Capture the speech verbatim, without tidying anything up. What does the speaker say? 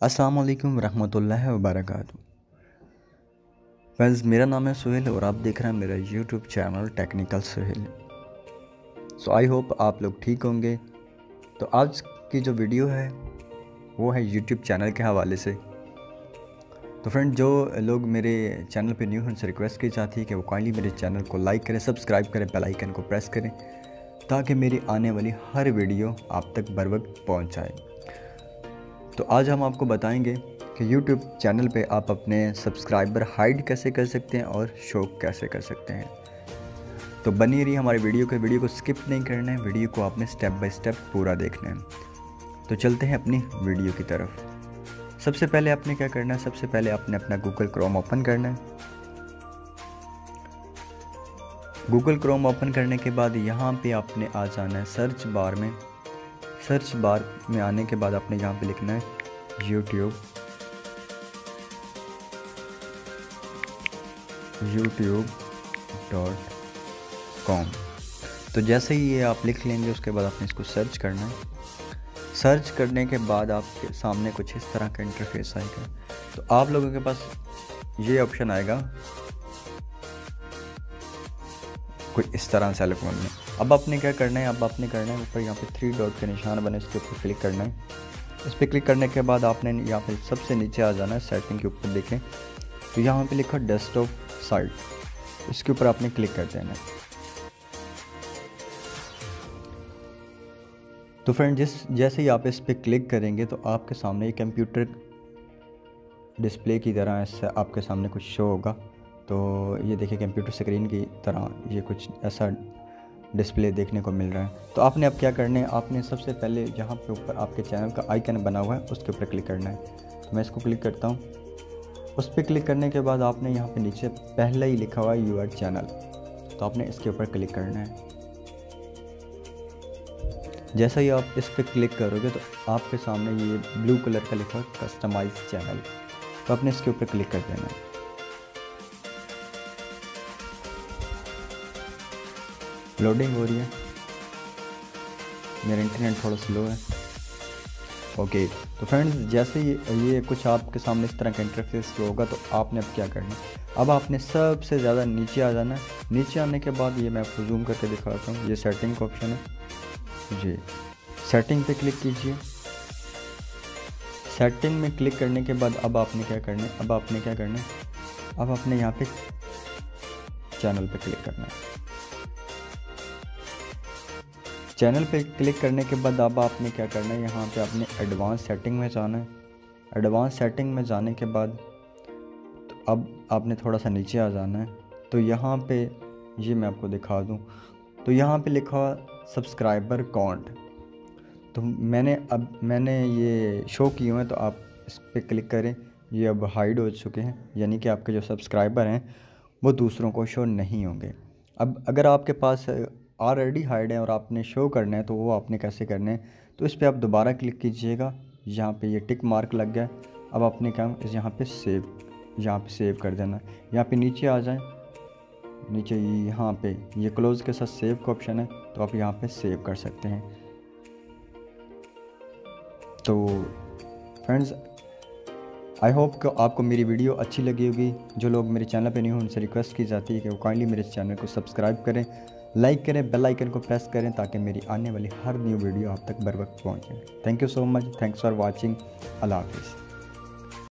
अस्सलाम वालेकुम रहमतुल्लाहि व बरकातहू। फ्रेंड्स, मेरा नाम है सुहेल और आप देख रहे हैं मेरा YouTube channel technical Suhail. So I hope आप लोग ठीक होंगे। तो आज की जो वीडियो है वो है यूट्यूब चैनल के हवाले से। तो फ्रेंड, जो लोग मेरे चैनल पे न्यू हैं उनसे रिक्वेस्ट की जाती है कि वो काइंडली मेरे चैनल को लाइक करें, सब्सक्राइब करें, बेल आइकन को प्रेस करें ताकि मेरी आने वाली हर वीडियो आप तक बर वक्त पहुँच जाए। तो आज हम आपको बताएंगे कि यूट्यूब चैनल पे आप अपने सब्सक्राइबर हाइड कैसे कर सकते हैं और शो कैसे कर सकते हैं। तो बनी रही हमारी वीडियो के वीडियो को स्किप नहीं करना है, वीडियो को आपने स्टेप बाय स्टेप पूरा देखना है। तो चलते हैं अपनी वीडियो की तरफ। सबसे पहले आपने क्या करना है, सबसे पहले आपने अपना गूगल क्रोम ओपन करना है। गूगल क्रोम ओपन करने के बाद यहाँ पे आपने आ जाना है सर्च बार में। सर्च बार में आने के बाद आपने यहाँ पे लिखना है यूट्यूब यूट्यूब डॉट कॉम। तो जैसे ही ये आप लिख लेंगे उसके बाद आपने इसको सर्च करना है। सर्च करने के बाद आपके सामने कुछ इस तरह का इंटरफेस आएगा। तो आप लोगों के पास ये ऑप्शन आएगा कोई इस तरह से अलग में। अब आपने क्या करना है, अब आपने करना है ऊपर यहाँ पे थ्री डॉट के निशान बने इसके ऊपर क्लिक करना है। इस पर क्लिक करने के बाद आपने यहाँ पे सबसे नीचे आ जाना है, सेटिंग के ऊपर देखें तो यहाँ पे लिखा डेस्कटॉप साइट, इसके ऊपर आपने क्लिक कर देना है। तो फ्रेंड, जिस जैसे ही आप इस पर क्लिक करेंगे तो आपके सामने एक कंप्यूटर डिस्प्ले की तरह ऐसा आपके सामने कुछ शो होगा। तो ये देखिए कंप्यूटर स्क्रीन की तरह ये कुछ ऐसा डिस्प्ले देखने को मिल रहा है। तो आपने अब क्या करना है, आपने सबसे पहले जहाँ पे ऊपर आपके चैनल का आइकन बना हुआ है उसके ऊपर क्लिक करना है। तो मैं इसको क्लिक करता हूँ। उस पर क्लिक करने के बाद आपने यहाँ पे नीचे पहले ही लिखा हुआ है यूर चैनल, तो आपने इसके ऊपर क्लिक करना है। जैसा ही आप इस पर क्लिक करोगे तो आपके सामने ये ब्लू कलर का लिखा है कस्टमाइज चैनल, तो आपने इसके ऊपर क्लिक कर देना है। लोडिंग हो रही है, मेरा इंटरनेट थोड़ा स्लो है। ओके तो फ्रेंड्स, जैसे ही ये कुछ आपके सामने इस तरह का इंटरफेस होगा तो आपने अब क्या करना है, अब आपने सबसे ज़्यादा नीचे आ जाना है। नीचे आने के बाद ये मैं आपको जूम करके दिखाता हूँ, ये सेटिंग का ऑप्शन है जी। सेटिंग पे क्लिक कीजिए। सेटिंग में क्लिक करने के बाद अब आपने क्या करना है, अब आपने क्या करना है, अब आपने यहाँ पे चैनल पे क्लिक करना है। चैनल पे क्लिक करने के बाद अब आपने क्या करना है, यहाँ पे आपने एडवांस सेटिंग में जाना है। एडवांस सेटिंग में जाने के बाद तो अब आपने थोड़ा सा नीचे आ जाना है। तो यहाँ पे ये मैं आपको दिखा दूँ, तो यहाँ पे लिखा सब्सक्राइबर काउंट, तो मैंने अब मैंने ये शो किए हुए हैं, तो आप इस पर क्लिक करें। ये अब हाइड हो चुके हैं, यानी कि आपके जो सब्सक्राइबर हैं वो दूसरों को शो नहीं होंगे। अब अगर आपके पास ऑलरेडी हाइड है और आपने शो करना है तो वो आपने कैसे करना है, तो इस पर आप दोबारा क्लिक कीजिएगा। यहाँ पे ये टिक मार्क लग गया। अब आपने क्या इस यहाँ पे सेव यहाँ पे सेव कर देना। यहाँ पे नीचे आ जाएं, नीचे यहाँ पे ये क्लोज़ के साथ सेव का ऑप्शन है, तो आप यहाँ पे सेव कर सकते हैं। तो फ्रेंड्स, आई होप कि आपको मेरी वीडियो अच्छी लगी होगी। जो लोग मेरे चैनल पे नहीं हो उनसे रिक्वेस्ट की जाती है कि वो काइंडली मेरे चैनल को सब्सक्राइब करें, लाइक करें, बेल आइकन को प्रेस करें ताकि मेरी आने वाली हर न्यू वीडियो आप तक बर वक्त पहुँचे। Thank you so much, thanks for watching. अल्लाह हाफिज़।